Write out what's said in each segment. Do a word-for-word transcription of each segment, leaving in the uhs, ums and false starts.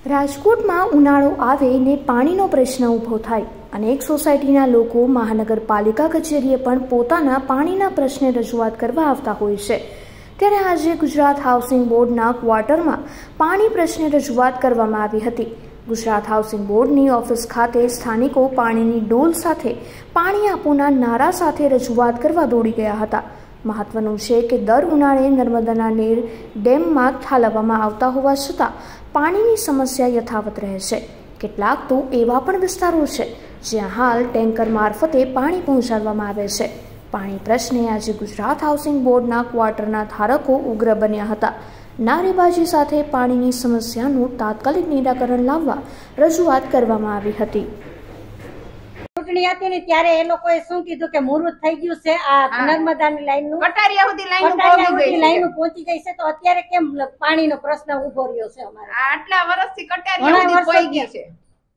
રાજકોટમાં ઉનાળો આવે ને પાણીનો પ્રશ્ન ઊભો થાય. અનેક સોસાયટીના લોકો મહાનગરપાલિકા કચેરીએ પણ પોતાના પાણીના પ્રશ્ને રજૂઆત કરવા આવતા હોય છે. ત્યારે આજે ગુજરાત હાઉસિંગ બોર્ડના ક્વાર્ટરમાં પાણી પ્રશ્ને રજૂઆત કરવામાં આવી હતી. ગુજરાત હાઉસિંગ બોર્ડની ઓફિસ ખાતે સ્થાનિકો પાણીની ડોલ સાથે પાણી આપોના નારા સાથે રજૂઆત કરવા દોડી ગયા હતા. મહત્વનું છે કે દર ઉનાળે નર્મદાના નીર ડેમમાં ઠાલવવામાં આવતા હોવા છતાં પાણીની સમસ્યા યથાવત રહે છે. કેટલાક તો એવા પણ વિસ્તારો છે જ્યાં હાલ ટેન્કર મારફતે પાણી પહોંચાડવામાં આવે છે. પાણી પ્રશ્ને આજે ગુજરાત હાઉસિંગ બોર્ડના ક્વાર્ટરના ધારકો ઉગ્ર બન્યા હતા. નારેબાજી સાથે પાણીની સમસ્યાનું તાત્કાલિક નિરાકરણ લાવવા રજૂઆત કરવામાં આવી હતી. ચૂંટણી હતી ને ત્યારે એ લોકોએ શું કીધું કે મુહૂર્ત થઈ ગયું છે, આ નર્મદાની લાઈનનું કટારિયા સુધી લાઈન લાઈન પહોંચી ગઈ છે, તો અત્યારે કેમ પાણીનો પ્રશ્ન ઉભો રહ્યો છે? અમારે આટલા વર્ષથી કટારિયા સુધી પહોંચી ગઈ છે.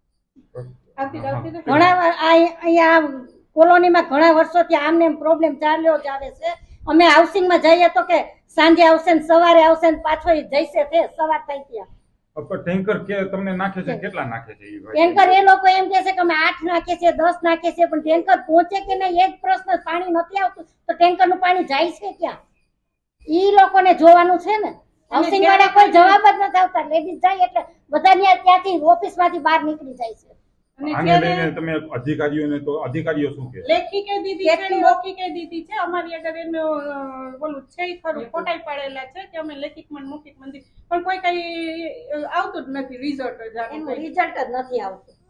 ઘણા અહીંયા કોલોનીમાં ઘણા વર્ષોથી આમને એમ પ્રોબ્લેમ ચાલ્યો જ આવે છે. અમે હાઉસિંગમાં જઈએ તો કે સાંજે આવશે ને સવારે આવશે ને પાછો જઈશે તે સવાર થઈ ગયા. ટેન્કર કે તમને નાખે છે, કેટલા નાખે છે? ટેન્કર એ લોકો એમ કે છે કે અમે આઠ નાખે છે, દસ નાખે છે, પણ ટેન્કર પહોંચે કે નહીં એ જ પ્રશ્ન. પાણી નથી આવતું તો ટેન્કર નું પાણી જાય છે ક્યાં? ઈ લોકોને જોવાનું છે ને. હાઉસિંગ વાળા કોઈ જવાબ જ નથી આવતા. લેડીઝ જાય એટલે બધા ત્યાંથી ઓફિસ માંથી બહાર નીકળી જાય છે. આને લઈને તમે અધિકારીઓને તો અધિકારીઓ શું કહે? લેખી કહી દીધી છે, મૌખિક કહી દીધી છે. અમારી આગળ એનો બોલું છે ખરું ફોટાઈ પાડેલા છે કે અમે લેખિક માં મૌખિક મંદિર, પણ કોઈ કઈ આવતું જ નથી રિઝલ્ટ જ. રિઝલ્ટ જ નથી આવતું.